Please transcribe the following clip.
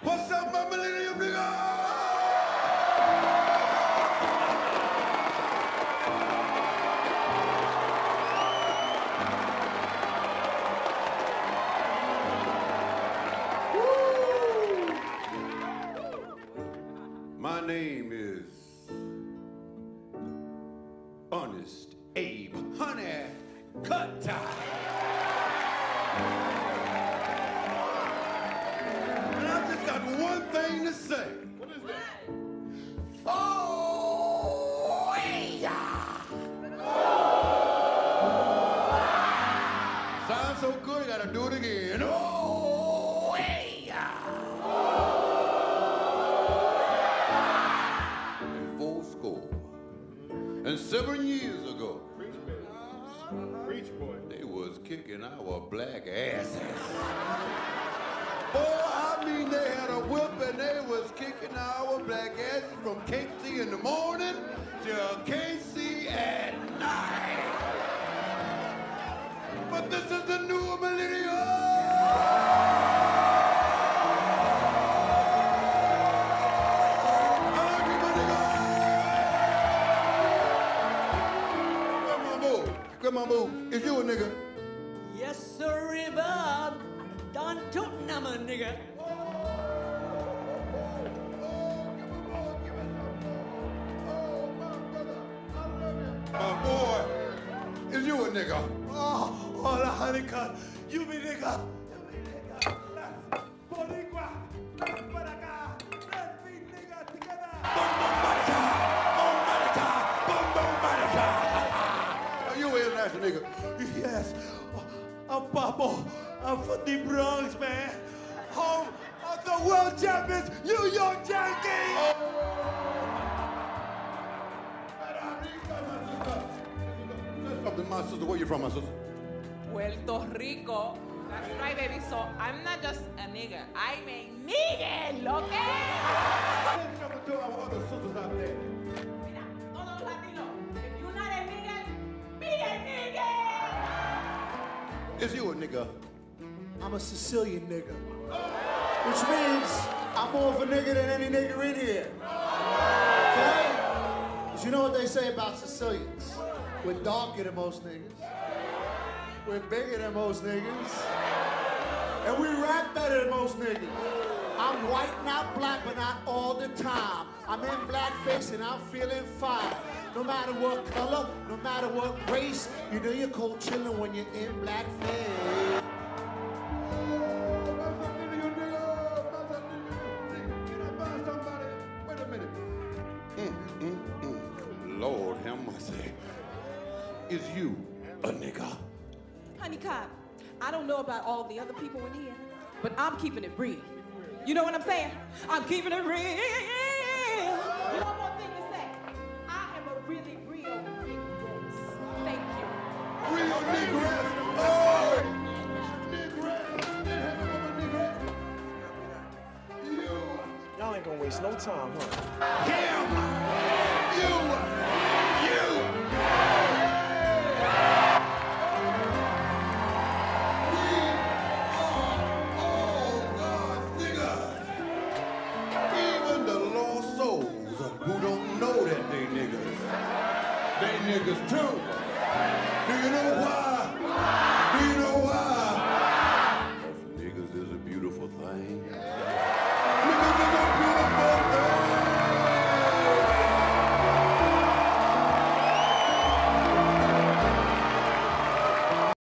What's up, my millennium nigga? My name is Honest Abe Honeycutt. And I've just got one thing to say. What is that? Oh, yeah. Sounds so good, I gotta do it again. Oh, yeah. And 7 years ago, Preach boy. They was kicking our black asses. Boy, I mean, they had a whip and they was kicking our black asses from KC in the morning till KC at night. But this is the new millennium. Grandma Boo, is you a nigga? Yes, sir, Bob. Don Tottenham, a nigga. My boy, is you a nigga? Oh, the Honeycutt. You be nigga. Boricua, para acá. Let's be nigga together. You an international nigga? Yes. I'm Papa. I'm from the Bronx, man. Home of the world champions, New York Yankees. My sister, where you from, my sister? Puerto Rico. That's right, baby. So I'm not just a nigga. I'm a nigga, okay? Let's show it to our other sisters out there. Mira, todos los latinos. If you're not a nigga, be a nigga! Is you a nigga? I'm a Sicilian nigga. Which means I'm more of a nigga than any nigga in here. Okay? Because you know what they say about Sicilians? We're darker than most niggas. We're bigger than most niggas. And we rap better than most niggas. I'm white, not black, but not all the time. I'm in blackface and I'm feeling fine. No matter what color, no matter what race, you know you're cold chillin' when you're in blackface. Wait a minute. Lord have mercy. Is you a nigga? Honeycutt, I don't know about all the other people in here, but I'm keeping it real. You know what I'm saying? I'm keeping it real. One more thing to say. I am a really real negress. Thank you. Real negress. Oh! Y'all ain't gonna waste no time, huh? Him! You! Who don't know that they niggas. They niggas too.